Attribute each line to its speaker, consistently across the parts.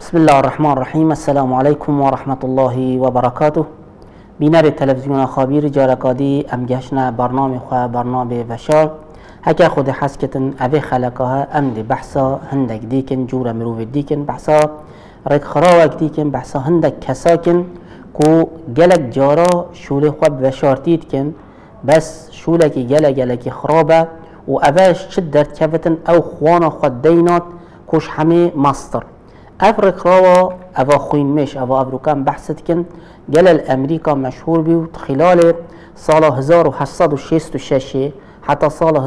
Speaker 1: بسم الله الرحمن الرحیم. السلام علیکم و رحمت الله و برکاته. بینر تلویزیون خابیر جارکادی امگشنا برنامه خواه برنامه وشار هکا خود حسکتن اوی خلقها امد بحثا هندک دیکن جور مروف دیکن بحثا رک خراوک دیکن بحثا هندک کساکن کو گلک جارا شوله خواب وشارتید کن بس شوله کی گلک خرابه و اوش چد درد کفتن او خوانا خود دینات کش همه مستر افرق روا اوه خوین مش اوه افروکان بحثت کن گلل امریکا مشهور بیود خلال سال 1866 حتی سال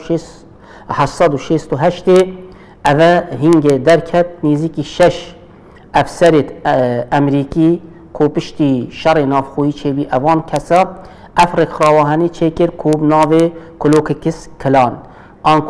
Speaker 1: 1868 اوه هنگ درکت نیزی که 6 افسرت امریکی کو پشتی شر نافخویی چه بی اوان کسا افرق رواهانی چه کر کوب ناو کلوککس کلان آنکو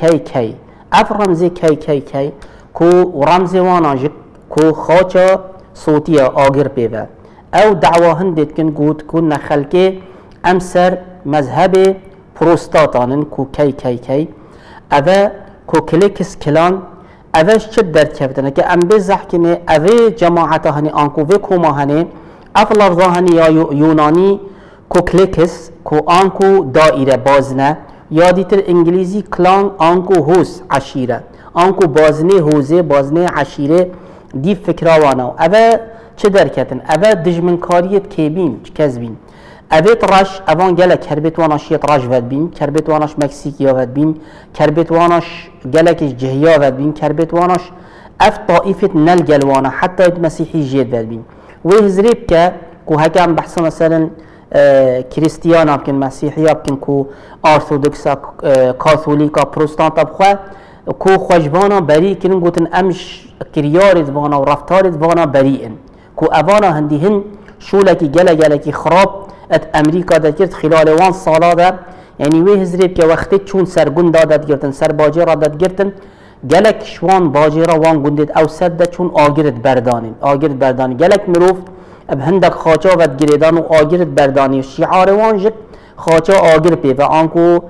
Speaker 1: کی افرمزی کی کو رمز وانا جک کو خاچا صوتیا آگر پیوه او دعوا هندید کن گود کن نخلکه امسر مذهب پروستاتانن کو کی اوه کو کلیکس کلان اوش چه درد کفتنه که ام بزح کنه اوه جماعتا هنی آنکو و کوما هنی اف لفظا هنی یا یونانی کو کلیکس کو آنکو دائره بازنه یا دیتر انگلیزی کلان آنکو هوس عشیره آنکو بازنه حوزه بازنه عشیره دی فکراوانا اوه چه درکتن اوه دجمنکاریت که بیم کز بیم اوه رش اوان گلک کربت واناش یت رش ود بیم کربت واناش مکسیکیا ود بیم کربت واناش گلکش جهیا ود بیم کربت واناش اف طائفت نلگلوانا حتی مسیحی جید ود بیم و هزریب که هکام بحث مثلا کریستیان بکن مسیحی بکن کو ارثوذکسا کاتولیکا پروتستانتا بخوا کو خوشبانا بری کنن گوتن امش کریارت وانا و رفتارت وانا بریئن کو اوانا هندی هن شولکی گلکی خراب ات امریکا داد خلال وان سالا دا یعنی وی هزریب که وقتی چون سرگون دادت گرتن سر باجرا داد گرتن گلک شوان باجرا وان گندید او سد دا چون آگرت بردانی گلک مروف اب هندک خاچا ود گریدان و آگرت بردانی شعار وان جد خاچا آگر پی و آنکو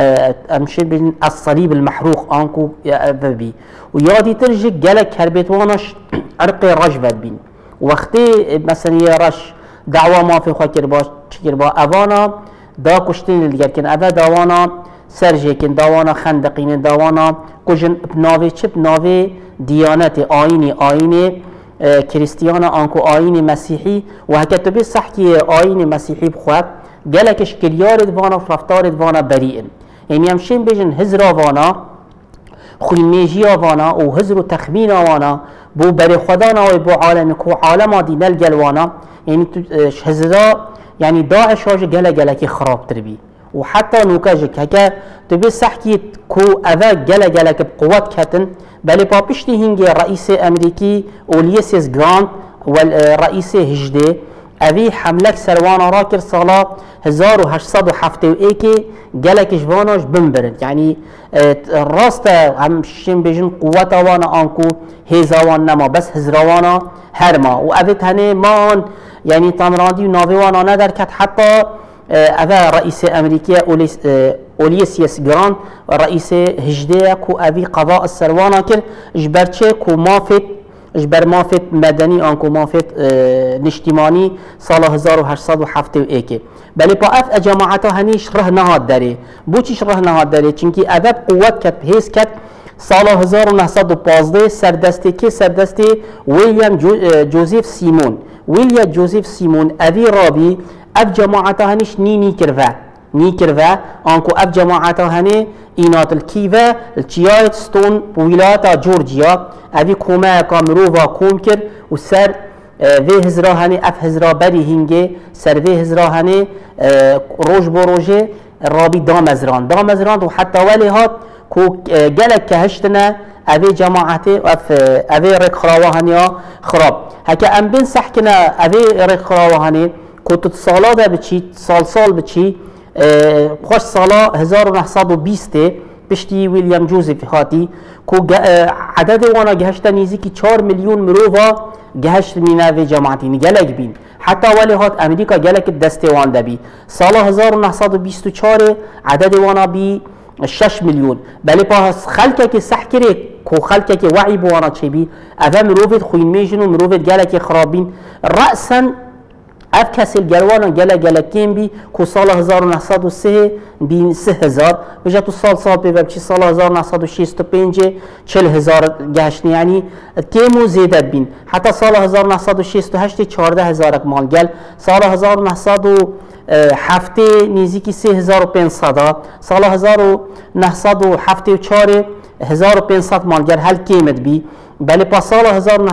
Speaker 1: امشه بین الصلیب المحروق آنکو بی و یادی ترجه گلک کربت وانش عرق رش ود بین وقتی مثلا یه رش دعوا ما فی خواه کر با اوانا دا کشتین دیگر کن اوه داوانا سرجه کن داوانا خندقین داوانا کجن بناوه چه بناوه دیانت آینی کریستیان آنکو آین مسیحی و هکتبه صح که آین مسیحی بخواه گلکش کلیارد وانا و رفتارد وانا بریئن یعنی همشین بیجن هزرا وانا خویمیجی وانا و هزر و تخمین وانا بو بری خدانا و بو عالم کو عالم دی نلگل وانا یعنی هزرا یعنی داعش هاش گلکی خراب تربی و حتی نوکاجک هکه تبه صح که کو اوه گلک بقوت کتن بله پاپشتی هنگی رئیس امریکی اولیسیس گراند و رئیس هجده اوی حملک سروانا را کر سالا 1871 گلکش واناش بمبرد یعنی راست همشین بیجن قوت وانا آنکو هیزاوان نما بس هزروانا هرما و اوی تنه مان یعنی تمراندی و ناویوانا ندر کت حتی اوه رئیس امریکی اولیسیس گراند رئیس هجده کو اوی قضاء السروانا کر اجبرچه کو مافت مدنی آنکو مافت نشتیمانی سال 1871 بلی پا اف جماعتا هنیش ره نهاد داره بو چیش ره نهاد داره چونکی اوه قوت کت بحیث کت سال 1915 سردستی ویلیام جوزیف سیمون اوی رابی اف جماعتا هنیش نی کرده آنکو اف جماعتا هنی اینات الکیوه الچیایت ستون بویلاتا جورجیا اوی کومه کامروفا کوم کر و سر وی هزرا هنی اف هزرا بری هنگه سر وی هزرا هنی روش بروژه رابی دامزران و حتی ولی هات کو گلک که هشتنه اوی جماعت اوی رک خراوهنیا خراب هکه ام بین صح کنه اوی رک خراوهنی کو تت سالا ده بچی سال بچی خوش سالا 1920 پشتی ویلیام جوزیف هاتی کو عدد وانا گهشت نیزی که 4 میلیون مروفا گهشت میناوی جماعتی گلک بین حتی ولی هات امریکا گلک دسته وانده بی سال 1924 عدد وانا بی 6 میلیون بلی پاس خلکه که صح کرد کو خلک که وعی بوانا چه بی اول مروفت خوین میشن و مروفت گلک خرابین رأسا اف کسی الگلوانا گله کم بی که سال 1903 بین 3000 بجا تو سال بچی سال 1965 40,000 گشت یعنی کم و زیده بین حتی سال 1968 14,000 مال گل سال 1907 نزدیکی 3500 سال 1974 1500 مال گل هل کمت بی بله پس سال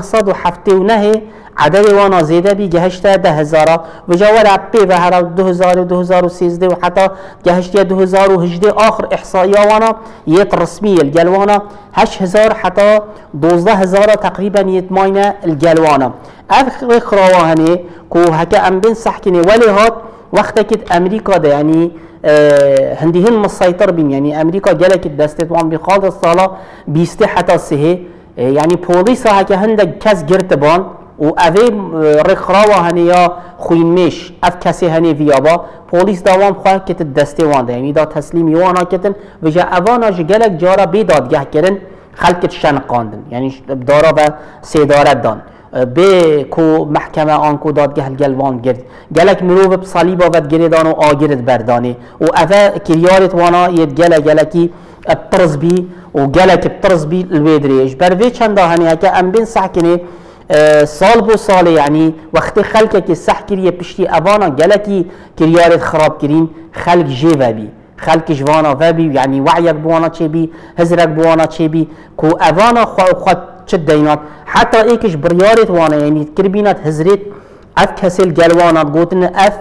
Speaker 1: 1979 عدد وانا زیده بی گهشت 10,000 و جوال عبی و هر 2000 2013 و حتی گهشت 2018 آخر احصایی وانا یت رسمی الگلوانا 8,000 حتی 12,000 تقریبا یت ماینه الگلوانا اف خراوهنه که هکه ام بین سحکنه ولی هات وقتی که امریکا ده یعنی هندیهن مسيطر بین یعنی امریکا گلک دستت وان بخالد الصالة بیسته حتی سه یعنی پولیس ها که هندک کس گرت بان و اوی رخراوه هنی یا خوینمیش اف کسی هنی ویابا پولیس دوام خواه که دسته وانده یعنی دا تسلیمی وانا کتن و جا اوانا جگلک جارا بیدادگه کرن خلکت شنقاندن یعنی دارا به سیدارت دان به کو محکمه آنکو دادگه الگلوان گرد گلک مروف بصلیبا ود گردان و آگرد بردانه و اوه کریارت وانا ید گلکی بطرز بی و گلک بطرز بی الویدریش بروی چنده هنی که ام بین سحکنه سال بو سال یعنی وقتی خلک که سح کریه پشتی اوانا گلکی کریارت خراب کرین خلک جی و بی خلک جوانا و بی یعنی وعیک بوانا چه بی هزرک بوانا چه بی کو اوانا خود چه دینات حتی ایکش بریارت وانا یعنی کربینات هزرت اف کسل گلوانات گوتن اف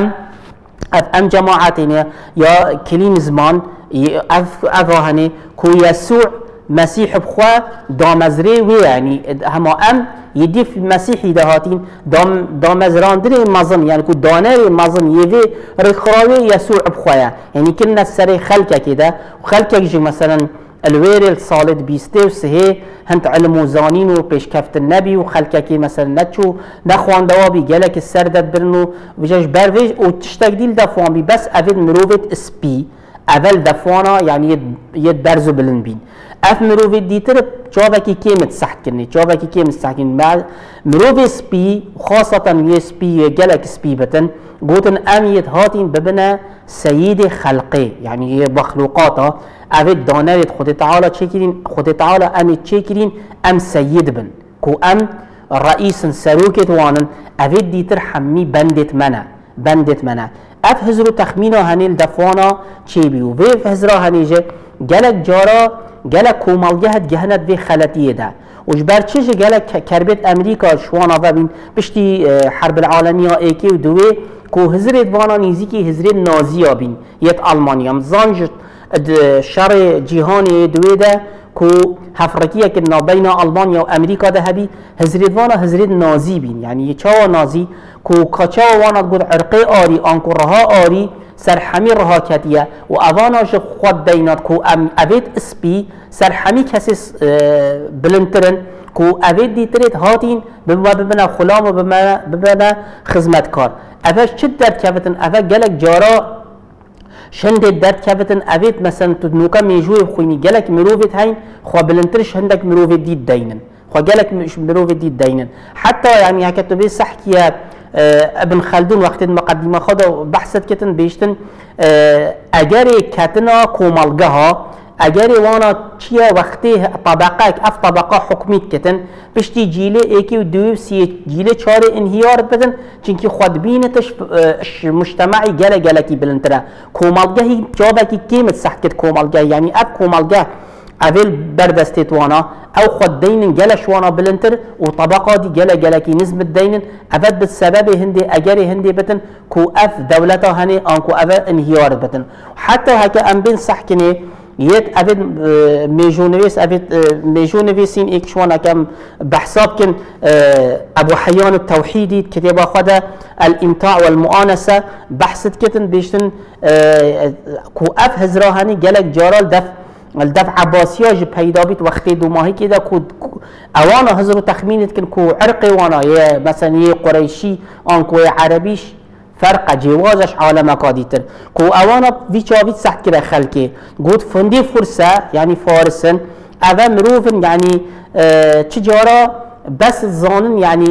Speaker 1: ام جماعتین یا کلین زمان اف هنه کو یسوع مسیح بخوا دامزری و یعنی هما ام يديف مسيحي دهاتين دامزران دري مظن يعني كو دانر مظن يفي رخراوي يسوع بخويا يعني كنا السري خلقه كده وخلقه يجي مثلا الوير الصالد بيستيو سهي هنت علم وزانين وبيش كفت النبي وخلقه كي مثلا نتشو نخوان دوابي جالك السردت برنو وجاش برويج وتشتاق دفوان بي بس افيد مروفت اسبي اول دفوانا يعني يد برزو بلنبين اف مروفی دیتر جاوکی کیمت سحت کنی جاوکی کیمت سحت کنی مروفی سپی خاصتا یه سپی گلک سپی بتن گوتن امیت هاتین ببنا سید خلقه یعنی مخلوقاتا اوید دانوید خود تعالی چه کرین خود تعالی امیت چه کرین ام سید بن کو ام رئیس سروکت وانن اوید دیتر حمی بندت منه اف هزرو تخمینا هنیل دفوانا چه بیو ویف هزرا هنیجه گلک جارا گلک کومالگهت گهنت به خلطیه ده وش برچش گلک کربت امریکا شوانا و بین پشتی حرب العالمیه ایکی و دوی کو هزرت وانا نیزیکی هزرت نازیا بین یت آلمانیا مزانج شر جهانی دوی ده کو هفرکیه که بین آلمانیا و امریکا ده هبی هزرت وانا هزرت نازی بین یعنی چاوا نازی کو کچا وانا گود عرقی آری آنکو رها آری سرحمی رها کتیه و اواناش خود دینات کو اوید اسپی سرحمی کسی بلندترن کو اوید دیترید هاتین ببنا خلام و ببنا خدمتکار اوش چه درد کفتن اوش گلک جارا شند درد کفتن اوید مثلا تو نوکا میجوی خوینی گلک مروفید هین خوا بلندترش هندک مروفید دید دینن خوا گلک مروفید دید دینن حتی یعنی هکتو بی سحکیه ابن خلدون وقت مقدمه خود بحثت کتن بیشتن اگر کتنا کومالگه ها اگر وانا چیه وقتی طبقه اف طبقه حکمیت کتن پشتی جیله ایکی و دوی سی جیله چار انهیار بدن چونکه خود بینتش مجتمعی گلکی بلندتره کومالگه جابکی کیمت سحکت کومالگه یعنی اف کومالگه اول بردستت وانا او خود دين جلش وانا بلنتر وطبقه دي جلكي نسبة دين افد بالسبب هندي اجري هندي بتن كو اف دولتها هني انكو اف انهيار بتن حتى هكا ام بين صحكني يت افد ميجونيفيس افد ميجونيفيسين اكشوانا كم بحساب كن ابو حيان التوحيدي كتابه خدا الامتاع والمؤانسه بحثت كتن بيشتن كو اف هزراهني جلك جارال الدفع عباسياج پیدا بیت وقتی دو ماهی که دا اوانا هزرو تخمینت کن کو عرقی وانا یا مثلا یه قریشی آن کو عربیش فرق جوازش عالم اکادیتر کو اوانا وی چاوید سحت کرده خلکی گود فندی فرسه یعنی فارسن اوه مروفن يعني تجارة بس زانن يعني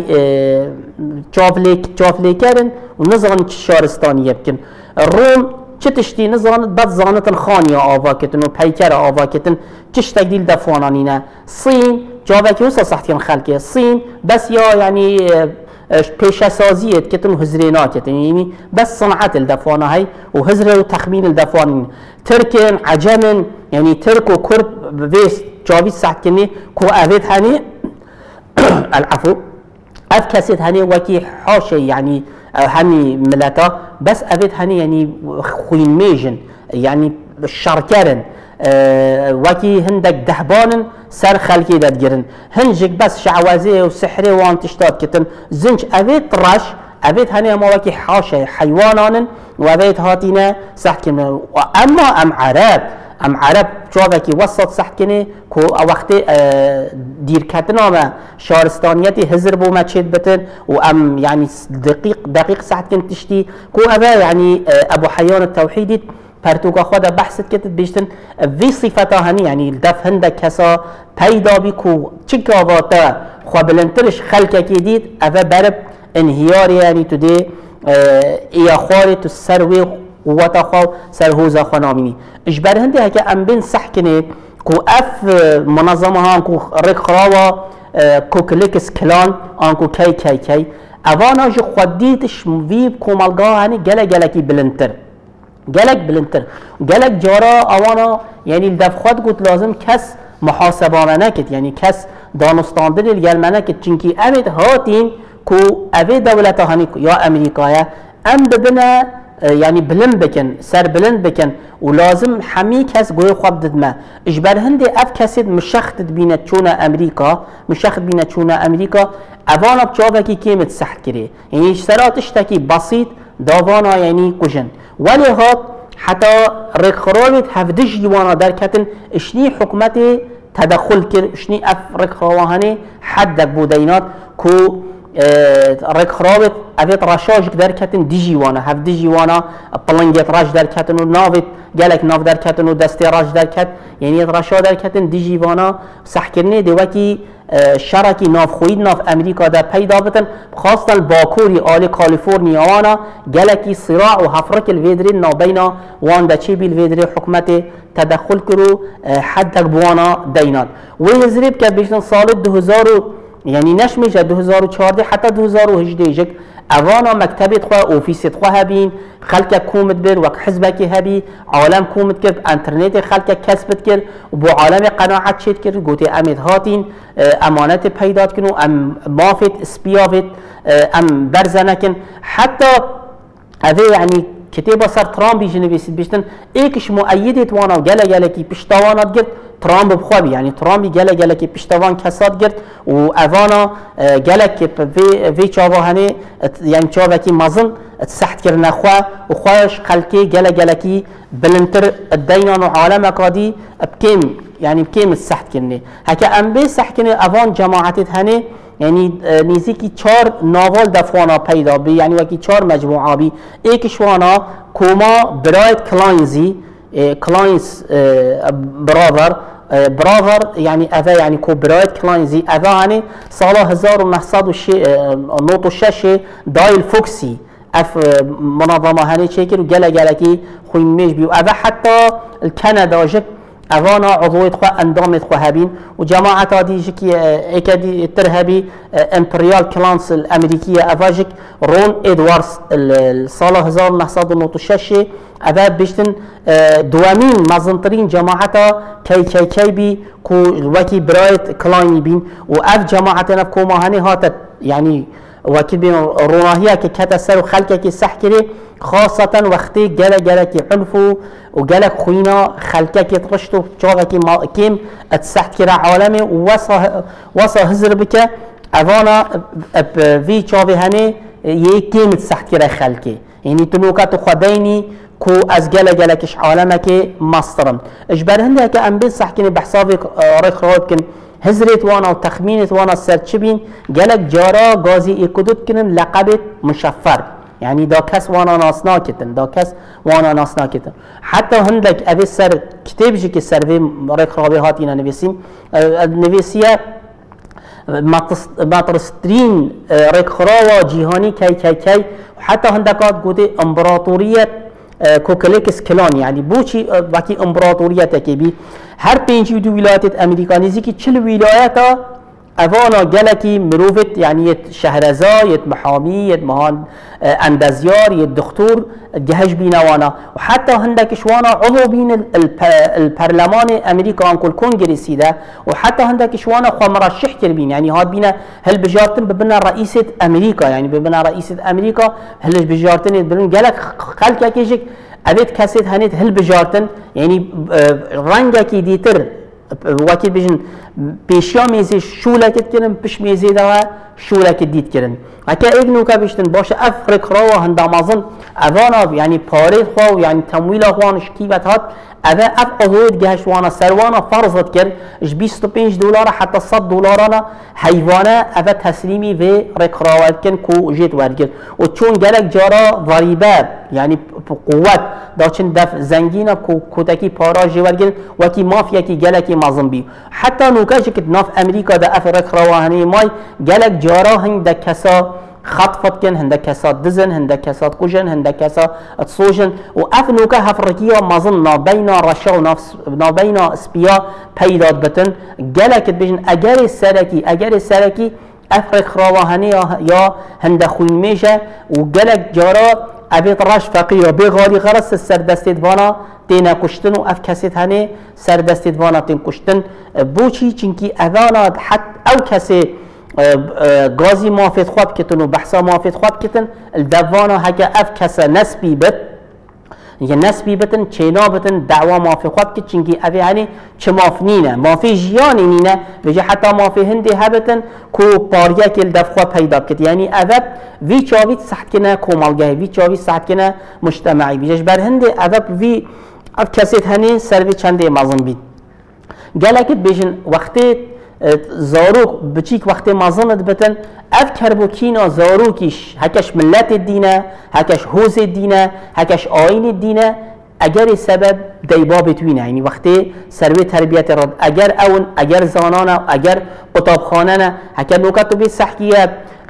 Speaker 1: چافلیکرن و نزان شارستانی بکن روم چه تشتی نزاند بد زانتن خانیا آوا کتن و پیکر آوا کتن چش تگدیل دفوانانینه صین جاوکی وسا صحتین خلقه صین بس یا يعني پیش سازیت کتن و هزرینات کتن یعنی بس صنعت الدفوانه هی و هزر و تخمین الدفوانین ترکن عجمن يعني ترك و کرد بيس جاوی صحت کنی کو اوید هنی العفو اف كاسيت هني وكي حاشي يعني هني ملتا بس افيت هني يعني خوين ميجن يعني شاركرن وكي هندك دهبانن سر خلقي دادجرن هنجك بس شعوازي وسحري وان تشتات كتن زنج افيت رش افيت هني ما وكي حاشي حيوانان وافيت هاتينا سحكن اما ام عرب جاوکی وسط سحکنه کو وقتی دیر کتنا ما شارستانیتی هزر بو ما تشد بتن و ام يعني دقيق سحکن تشتی کو ابا يعني ابو حيان التوحيدي پرتوکا خدا بحثت کتت بیشتن وی صفتا هنی يعني الدف هنده کسا پیدا بی کو چکا واتا خوابلنترش خلقه کی دید ابا برب انهیار يعني تده ایا خواری تو سروی قوت خو سرهوزا خنامینی اجبر هندی هکه ام بین سحکنه کو اف منظمه ها کو رک خراوا کو کلیکس کلان آنکو کی اوانا جو خودیتش ویب کومالگاه هنی گله کی بلنتر گلک جارا اوانا یعنی دف خود گوت لازم کس محاسبانه نکت یعنی کس دانستاندن الگلمنه کت چنکی امید هاتین کو اوی دولت هنی یا امریکایه ام ببینه يعني بلند بكن سر بلند بكن ولازم حمي كاس قوي خواب ددما اجبر هندي اف كاسد مشخت بينا تشونا امريكا اوانا بجاوكي كيمت سحت كري يعني اشترات اشتكي بسيط داوانا يعني كجن ولي هات حتى ريك خرابت هفدش ديوانا دركتن اشني حكمتي تدخل كر اشني اف ريك خراوهاني حدك بودينات كو رك خرابت افيت رشاج در کتن دیجی وانا هف دیجی وانا پلنگت راج در کتن و نافت گلک ناف در کتن و دستی راج در کت یعنی رشا در کتن دیجی وانا سحکرنه دوکی شرکی ناف خوید ناف امریکا در پیدا بتن خاصتا باکوری آل کالیفورنیا وانا گلکی صراع و هفرک الویدری نابینا وان دا چی بیل ویدری حکمت تدخل کرو حدک بوانا دینات و هزریب که بیشتن سال 2000 يعني نشمش 2014 حتى 2018 جك اوانا مكتبت خوا اوفيسيت خوا هبين خلق كومت بير وك حزبك هبي عالم كومت كر انترنت خلق كسبت كر وبو عالم قناعت شد كر قوتي امد هاتين امانت پیدات كنو ام مافت اسبيافت ام برزنكن حتى هذا يعني كتابة صار ترامب جنبيسيت بيشتن ايكش مؤيدت وانا وجلا كي بشتوانات قرد ترامب بخوابي يعني ترامب جلا كي بشتوان كسات قرد و اوانا جلا كي في چاوا هني يعني چاوا كي مازن تسحت كرنا خوا وخواش خلكي جلا كي بلنتر الدينان وعالم قادي بكيم السحت كرني هكا ام بي سحت كرني اوان جماعتت هني يعني نزيكي 4 ناول دفوانا پیدا بي يعني وكي 4 مجموعه بي ايكش وانا كوما برايت كلاينز براذر يعني اذا يعني كو برايت كلاينزي اذا يعني صاله 1906 دايل فوكسي اف منظمه هني شكل وجلا كي خويميش بي اذا حتى الكندا جك اوانا عضويت خو اندامت خو هبين وجماعه دي جكي اكادي الترهبي امبريال كلانس الامريكيه افاجك رون ادواردز الصاله 1906 اذا بيشتن دوامين مازنطرين جماعه كي بي كو وكي برايت كلاين بين واف جماعتنا كوما هني هات يعني وكي بين روناهيه كتا سر خلقه كي سحكري خاصة وقتی گله کی عنفو و گله خوینا خلقه کی ترشتو جاگه کی کیم اتسحت کرا عالمه وصا هزر بکه اوانا في چاوه هنه یکیم اتسحت کرا خلقه یعنی تنوکات خدینی کو از گله کش عالمه که مسترم اجبر هنده که ام بین سحکنی بحسابی رای خراب کن هزرت وانا و تخمینت وانا سرچبین گلک جارا گازی اکدود کنن لقبت مشفر يعني دا کس وانا ناسنا کتن دا کس وانا ناسنا کتن حتی هندک اوی سر کتاب جی که سروی رکرابی هاتینا نویسیم نویسیه مطرسترین رکراوا جیهانی کی حتی هندکات گوده امپراتوریت کوکلیکس کلان یعنی بوچی وقتی امپراتوریت که بی هر 52 ولایت امریکا نزدیکی 40 ولایت اوانا گلکی مروفت یعنی شهرزا یت محامی یت مهان اندزیار یت دکتور جهش بینوانا و حتی هندکش وانا عضو بین البرلمان امریکا انکل کنگرسی ده و حتی هندکش وانا خو مرشح کربین یعنی هاد بینه هل بجارتن ببنا رئیس امریکا یعنی ببنا رئیس امریکا هلش بجارتن ببن گلک خلق کیجک اوید کسید هنید هل بجارتن یعنی رنگه کی دیتر وقتی بجن پیشیا میزی شولکت کردن پیش میزی دوا شولکت دید کردن اگه ایک نوکا بیشتن باشه افریق را و هندامازن اوانا یعنی پاره خوا یعنی تمویل خوانش کیبت هات اذا اف اضوید گهش وانا سروانا فرضت کرد اش 25 دلار حتی 100 دلارانا حیوانه اذا تسلیمی و رکراوت کن کو جیت ورگرد و چون گلک جارا ضریبه یعنی قوت داچن دف زنگینا کو کتکی پارا جی ورگرد وکی مافیا کی گلکی مازن بی حتی نوکاش که ناف امریکا دا اف رکراوهانی مای گلک جارا هنگ دا کسا خطفت کن هنده کسات دزن هنده کسات کجن هنده کسات تصوجن و اف نوکا هفرکیه مازن نابینا رشا و نابینا اسپیا پیداد بتن گلکت بجن اگر سرکی افرق خراوهنی یا هنده خوین میشه و گلک جارا ابیت راش فقیر بغالی غرس سر دستید وانا تینا کشتن و اف کسید هنه سر دستید وانا تین کشتن بوچی چنکی اوانا حت او کسی گازی موافق خواب کتن و بحثا موافق خواب کتن الدوانا هکا اف کسا نسبی بت یا نسبی بتن چینا بتن دعوا موافق خواب کت چنگی اوی هنی چه مافنینه مافی جیانی نینه بجه حتی مافی هندی هبتن کو پاریا که الدفخوا پیدا کت یعنی اوه وی چاوید سحت کنه کومالگه وی چاوید سحت کنه مجتمعی بیجش بر هندی اوه وی اف کسیت هنی سروی چنده مازن بید گلکت بیشن وقتی زاروک بچیک وقتی مازند بتن اف کربوکینا زاروکیش هکش ملت دینه هکش حوز دینه هکش آین دینه اگر سبب دیبا بتوینه یعنی وقتی سروی تربیت رد اگر اون اگر زانانه اگر قطابخانه هکر نوکتو بی سحکیه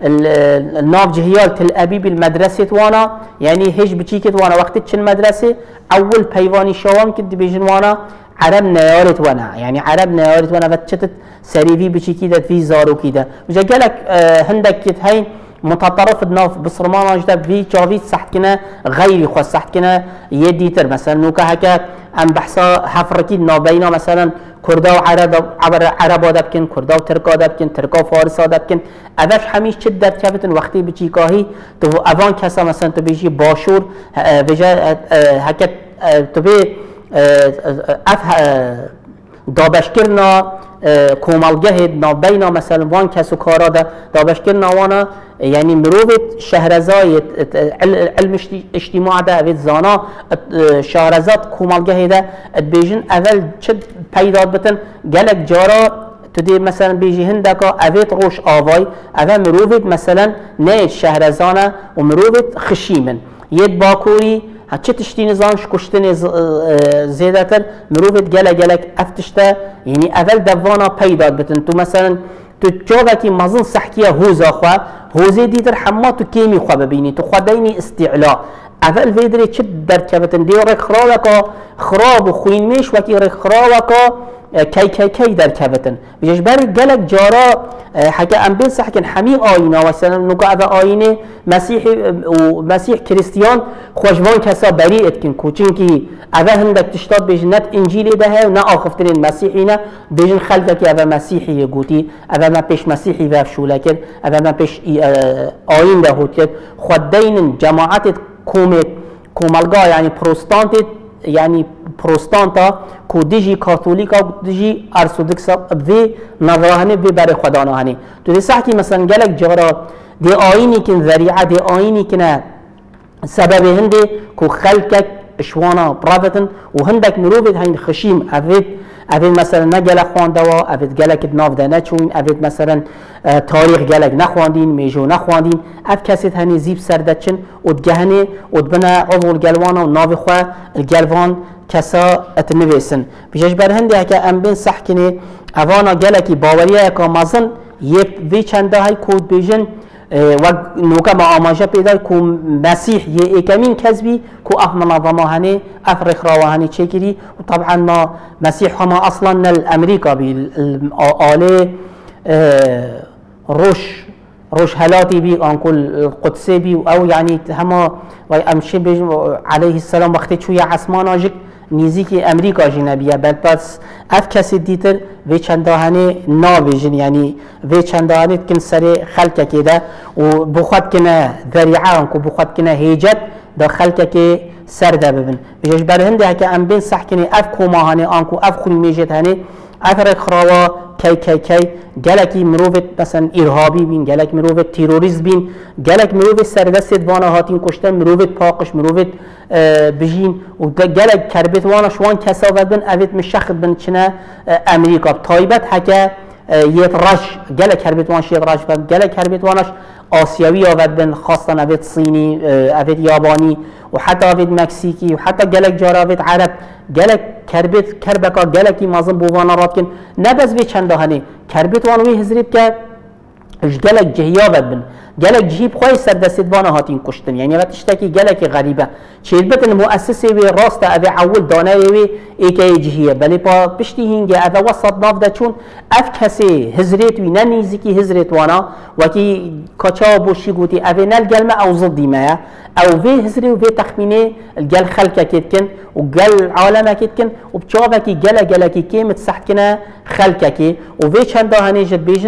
Speaker 1: الناف جهيال تل أبيب المدرسة وانا يعني هيج بتشيكت وانا وقت تشن مدرسة أول بيواني شوام كد بيجن وانا عرب نيارت وانا يعني عرب نيارت وانا فتشتت سريفي بتشيكي في زارو كده وجا قالك هندك كت هاي متطرف الناف بصرمان اجدا في جافيت سحكنا غير خو سحكنا يديتر مثلا نوكا هكا ام بحثا حفركي نابينا مثلا كردا وعرب دبكن كردا وتركا دبكن تركا فارس دبكن اوش هميش چه در كفتن وقتی بچيكاهي تو اوان كسا مثلا تو بيجي باشور بجا هكا تو بي دابشكرنا کومالگه نابینا مثلا وان کسو کارا دابش کرنا وانا يعني مروفت شهرزای علم اجتماع ده اوید زانا شهرزات کومالگه ده بیجن اول چه پیداد بتن گلک جارا تو دی مثلا بیجی هندکا اوید روش آوای اول مروفت مثلا نه شهرزانه و مروفت خشیمن ید باکوری چه تشتی نظامش کشتن زیاده تر مروفت گلک افتشته یعنی اول دوانا پیداد بتن تو مثلا تو جاوکی مازن سحکیه هوزا خواه هوزی دیتر حما تو کیمی خواه ببینی تو خودینی استعلا اول ویدری چه درکبتن دیو رک خراوکا خراب و خوینمیش وکی رک خراوکا کی درکبتن بیش بر گلک جارا حکا امبیل سحکن حمی آینا مثلا نوکا اوه آینه مسیح کریستیان خوشوان کسا بریئت کن کوچین کی اوه هندک تشتاد بیش نت انجیلی ده و نه آخفترین مسیحی نه بیشن خلقه که اوه مسیحی گوتی اوه من پیش مسیحی وفشوله کرد اوه من پیش آین ده هود کرد خودین جماعت کوملگا یعنی پروستانت يعني بروستانتا كو ديجي كاثوليكا و ديجي ارثوذكسا في نظرهني في بر خدانهني تو دي صح كي مثلا قالك جغرا دي آيني كن ذريعه دي آيني كنا سبب هندي كو خلقك شوانا برافتن وهندك مروفت هين خشيم افيد اوید مثلا نگله خوانده و اوید گله که ناف ده نچوین اوید مثلا تاریخ گله نخواندین میجو نخواندین اف کسی هنی زیب سرده چن و دگهنه و دبنه عضو الگلوان و ناف خواه الگلوان کسا اتنویسن بیشش برهنده که ام بین صح کنه اوانا گله که باوریه که مازن یه وی چنده های کود بیجن و نوکا با آماجه پیدا که مسیح یه اکمین کذبی که اف منظمه هنه اف رخراوه هنه چکری و طبعا ما مسیح هما اصلا نل امریکا بی آله روش هلاتی بی آنکل قدسی بی او یعنی هما و امشی بیجن علیه السلام وقتی چوی عثمان آجک نیزی امریکا جنبیه بل پس اف کسی دیتر وی چندهانه نابیجن یعنی وی چندهانه کن سر خلقه که ده و بخواد کنه ذریعه انکو بخواد کنه هیجت دا خلقه که سر ده ببین بیشش برهنده که ام بین صح کنه اف کوماهانه انکو اف خون میجت هنه اثر خراوا کی گلکی مروفت مثلا ارهابی بین گلک مروفت تیروریست بین گلک مروفت سردست وانا هاتین کشتن مروفت پاقش مروفت بجین و گلک کربت وانا شوان کسافت بین اوید مشخص بین چنه امریکا تایبت حکه یت رش گلک کربت وانش یت رش بین گلک کربت وانش آسیوی آود بین خاصتا اوید صینی اوید یابانی و حتی اوید مکسیکی و حتی گلک جارا اوید عرب گلک کربت کربکا گلکی مازن بوانا راد کن نبز به چنده هنه کربت وانوی هزریب که گلک جهیا بن گلک جهیب خواهی سر دستید وانا هاتین کشتن یعنی وقت اشتاکی گلک غریبه چیل بتن مؤسسه وی راست اوی اول دانه وی ایکی جهیه بلی پا پشتی هنگه اوی وسط ناف ده چون اف کسی هزریت وی ننیزی که هزریت وانا وکی کچا بوشی گوتی اوی نل گلمه او ضدی مایه او وی هزری و وی تخمینه الگل خلقه کت کن و گل عالمه کت کن و بچابه کی گله کی متسحت کنه خلقه کی و وی چنده هنه جد بیجن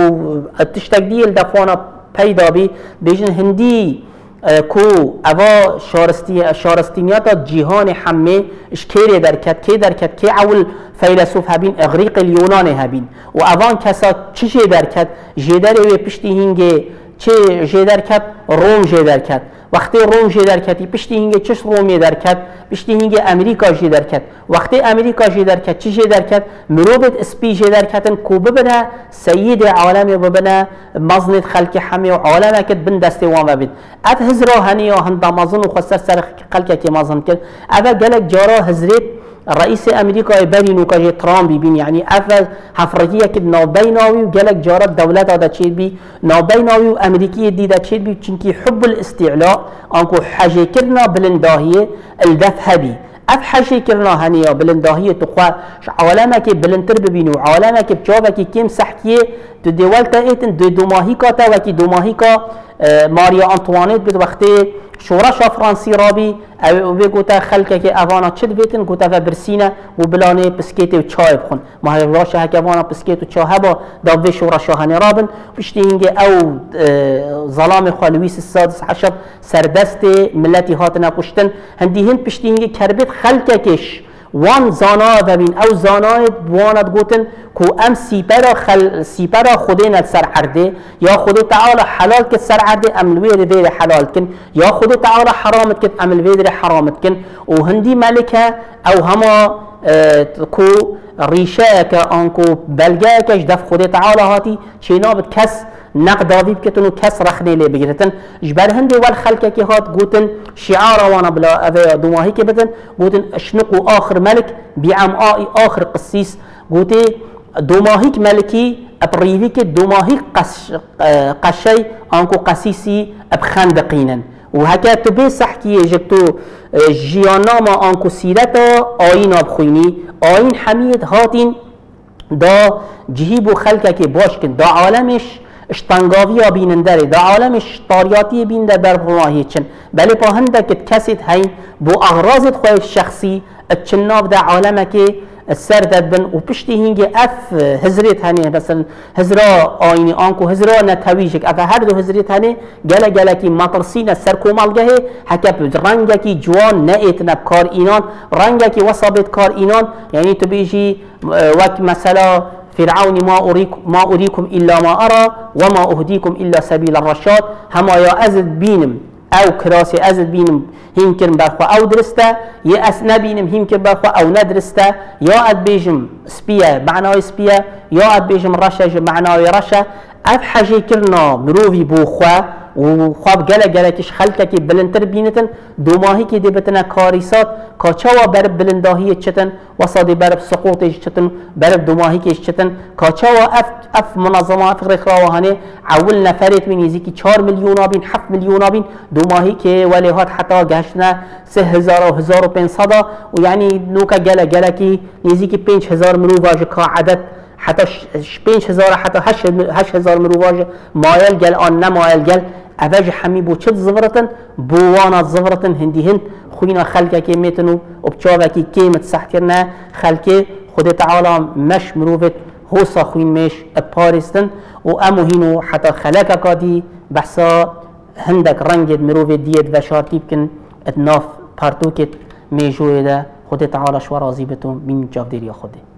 Speaker 1: و تشتگدیل دفوانا پیدا بیجن هندی کو اوا شارستینیات جهان همه اشکری درکت کی اول فیلسوف هبین اغریق اليونان هبین و اوان کسا چی درکت جدر و پشتی هنگه چه جدرکت روم جدرکت وقتی روم جدرکتی پشتی هنگه چش رومی درکت پشتی هنگه امریکا جدرکت وقتی امریکا جدرکت چی جدرکت مروبت اسپی جدرکتن کو ببنه سید عالم ببنه مزنت خلق همه و عالم کد بن دسته وان ببید ات هزرا هنی و هندا مزن و خسر سر خلق کی مزن کد اول گلک جارا هزریت رئیس امریکا برینو که ترامپ بین یعنی اول حفرگیه که نابیناوی و گلک جارت دولت داده چید بی نابیناوی و امریکی دیده چید بی چونکی حب الاستعلاء آنکو حجه کرنا بلنداهیه الدف هبی اف حجه کرنا هنیا بلنداهیه تخوا عالمه که بلندتر ببینو عالمه که بچابه که کم سحکیه تو دیوالتا ایتن دو ماهیکا تا وکی دو ماهیکا ماریا انطوانیت بید وقتی شورش فرانسی رابی او گوتا خلقه که اوانا چد بیتن گوتا و برسینه و بلانه پسکیت و چای بخون ما هر راشه هک اوانا پسکیت و چای با داوی شورش هنی رابن پشتی هنگه او ظلام خالویس السادس عشر سردست ملتی هاتنا کشتن هندی هند پشتی هنگه کربت خلقه کش وان زانا ببین او زانای بواند گوتن کو ام سیپرا خودین سر عرده یا خود تعالی حلال کد سر عرده ام الویر حلال کن یا خود تعالی حرامت کد ام الویر حرامت کن و هندی ملکه او هما کو ریشه که آنکو بلگه کش دف خود تعالی هاتی چینابت کس نقداوی بکتن و کس رخنه لی بگیرتن جبر هندی والخلقه که هات گوتن شعار وانا بلا اوه دوماهی که بدن گوتن اشنقو آخر ملک بیعمعائی آخر قسیس گوتی دوماهیک ملکی ابریوی که دوماهیک قشی آنکو قسیسی ابخندقینن و هکا تو بی سحکیه جبتو جیاناما آنکو سیرتا آین آبخوینی آین حمید هاتین دا جهیب و خلقه که باش کن دا عالمش اشتنگاوی ها بینندره دا عالمش طاریاتی بینده در بماهی چن بله پا هندک کسید هین بو اغراضت خواه شخصی اتچناب دا عالمه که سر دبن و پشتی هنگه اف هزریت هنه مثلا هزرا آینی آنکو هزرا نتویجک اف هر دو هزریت هنه گله کی مطرسین سر کومالگه حکب رنگه کی جوان نئت نبکار اینان رنگه کی وصابت کار اینان یعنی تو بیجی وقت مثلا فرعون ما أريكم إلا ما أرى وما أهديكم إلا سبيل الرشاد هما يا أزد بينم او کراسی ازت بینم هین کرن برخوا او درسته یا اس نبینم هین کرن برخوا او ندرسته یا اد بیجم سپیه معنای سپیه یا اد بیجم رشه معنای رشه اف حاجه کرنا مروفی بو خوا و خواب گله کش خلقه که بلندتر بینتن دو ماهی که دی بتنه کاریسات کاچوا برب بلنداهی چتن و صادی برب سقوطش چتن برب دو ماهی کش چتن کاچوا اف منظمه فقر خراوهانه اول نفرت من نزدیکی 4 میلیون آبین 7 میلیون آبین دو ماهی که ولی هات حتی گشتنه 3000 و 1500 و یعنی نوکا گله که نزدیکی 5000 مروواج که عدد حتی 5000 حتی 8000 مروواج مایل گل آن نمایل گل اوج حمی بو چت زفرتن بوانات زفرتن هندی هند خوینا خلقه که میتنو وبچاوه که کیمت سحترنا خلقه خود تعالی مش مروفت هوسا خوین مش پارستن و امو هینو حتی خلقه کادی بحثا هندک رنگت مروفت دیت و شارتیب کن اتناف پارتوکت میجوه ده خود تعالی شو راضی بتون بین جاودیری خوده